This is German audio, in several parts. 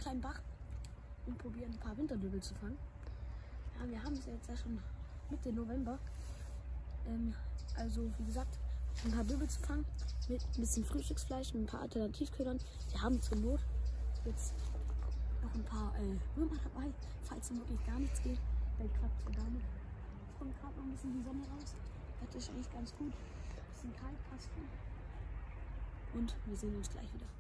kleinen Bach und probieren ein paar Winterdöbel zu fangen. Ja, wir haben es jetzt ja schon Mitte November. Also wie gesagt, ein paar Döbel zu fangen mit ein bisschen Frühstücksfleisch und ein paar Alternativködern. Wir haben zur Not jetzt noch ein paar Würmer dabei, falls es wirklich gar nichts geht. Vielleicht klappt es ja gar nicht. Es kommt gerade noch ein bisschen die Sonne raus. Das ist eigentlich ganz gut. Ein bisschen kalt, passt gut. Und wir sehen uns gleich wieder.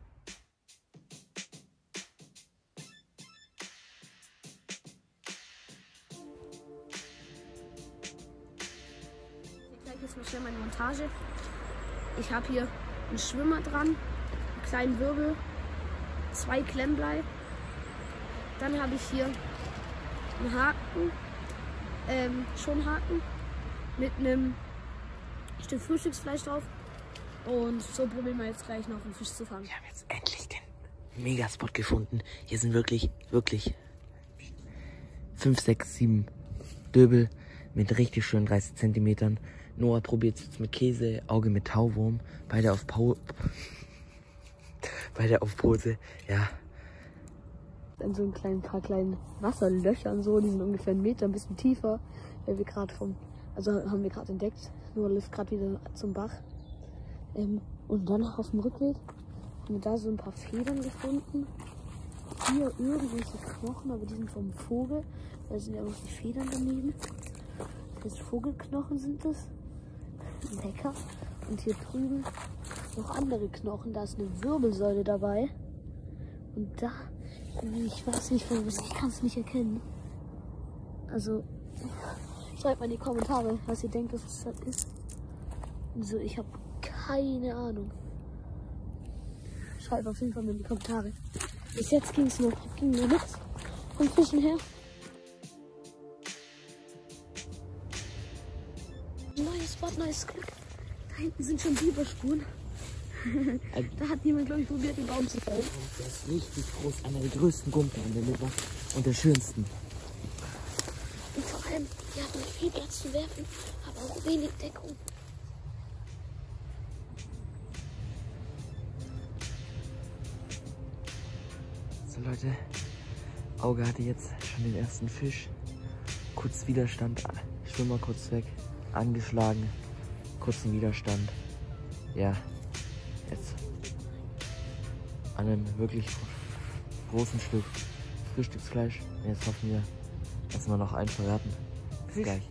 Ich zeige jetzt mal schnell meine Montage. Ich habe hier einen Schwimmer dran, einen kleinen Wirbel, 2 Klemmblei. Dann habe ich hier einen Haken, Schonhaken mit einem Stück Frühstücksfleisch drauf. Und so probieren wir jetzt gleich noch einen Fisch zu fangen. Wir haben jetzt endlich den Megaspot gefunden. Hier sind wirklich 5, 6, 7 Döbel mit richtig schönen 30 Zentimetern. Noah probiert es jetzt mit Käse, Auge mit Tauwurm. Beide auf Pose. Ja. Dann so ein paar kleinen Wasserlöchern so, die sind ungefähr 1 Meter, ein bisschen tiefer, weil wir gerade haben wir gerade entdeckt. Noah läuft gerade wieder zum Bach. Und dann auf dem Rückweg haben wir da so ein paar Federn gefunden. Hier irgendwelche Knochen, aber die sind vom Vogel. Da sind ja auch die Federn daneben. Das Vogelknochen sind das. Lecker. Und hier drüben noch andere Knochen. Da ist eine Wirbelsäule dabei. Und da, ich weiß nicht, ich kann es nicht erkennen. Also, schreibt mal in die Kommentare, was ihr denkt, dass es das ist. Also, ich habe keine Ahnung. Schreibt auf jeden Fall mal in die Kommentare. Bis jetzt ging noch nichts vom Fischen her. Neues Spot, neues Glück. Da hinten sind schon Biberspuren. Da hat jemand, glaube ich, probiert, den Baum zu fällen. Der ist richtig groß, einer der größten Gumpen in der Lippe und der schönsten. Und vor allem, wir haben nicht viel Platz zu werfen, aber auch wenig Deckung. So Leute, Auge hatte jetzt schon den ersten Fisch. Kurz Widerstand, Schwimmer kurz weg, angeschlagen, kurzen Widerstand. Ja, jetzt an einem wirklich großen Stück Frühstücksfleisch. Jetzt hoffen wir, dass wir noch einen verwerten. Bis gleich.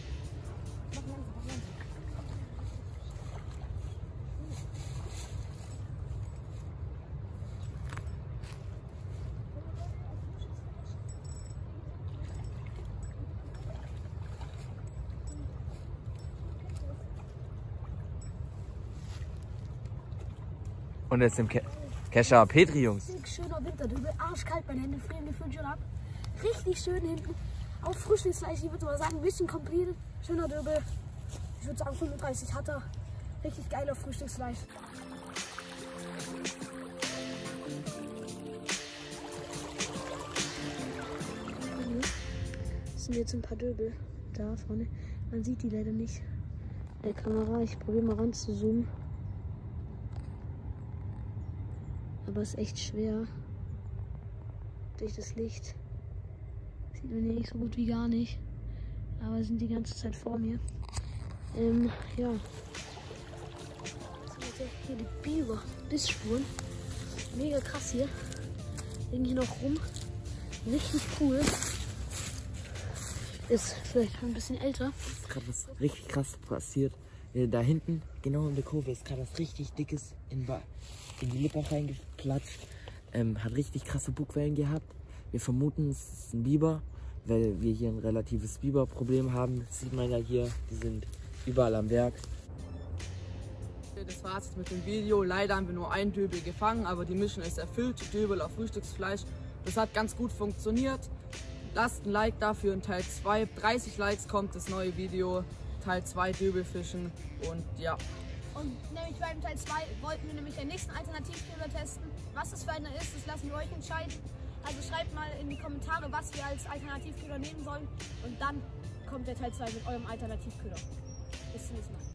Und jetzt im Kescher Petri, Jungs. Schöner Winterdöbel, arschkalt, meine Hände frieren gefühlt schon ab. Richtig schön hinten. Auf Frühstücksfleisch, ich würde mal sagen, ein bisschen kompliziert. Schöner Döbel. Ich würde sagen 35 hat er. Richtig geiler Frühstücksfleisch. Das sind jetzt ein paar Döbel. Da vorne. Man sieht die leider nicht. Der Kamera, ich probiere mal ran zu zoomen. Aber es ist echt schwer durch das Licht. Sieht man hier nicht so gut wie gar nicht. Aber sind die ganze Zeit vor mir. Ja. Hier die Biber-Bissspuren. Mega krass hier. Liegen hier noch rum. Richtig cool. Ist vielleicht schon ein bisschen älter. Ist gerade was richtig krass passiert. Da hinten, genau in der Kurve, ist gerade was richtig Dickes in die Lippe reingeplatscht. Hat richtig krasse Bugwellen gehabt. Wir vermuten, es ist ein Biber, weil wir hier ein relatives Biberproblem haben. Das sieht man ja hier, die sind überall am Werk. Das war's jetzt mit dem Video. Leider haben wir nur einen Döbel gefangen, aber die Mission ist erfüllt. Döbel auf Frühstücksfleisch. Das hat ganz gut funktioniert. Lasst ein Like dafür in Teil 2. 30 Likes kommt das neue Video. Teil 2 Döbelfischen und ja. Und nämlich beim Teil 2 wollten wir nämlich den nächsten Alternativköder testen. Was das für einer ist, das lassen wir euch entscheiden. Also schreibt mal in die Kommentare, was wir als Alternativköder nehmen sollen. Und dann kommt der Teil 2 mit eurem Alternativköder. Bis zum nächsten Mal.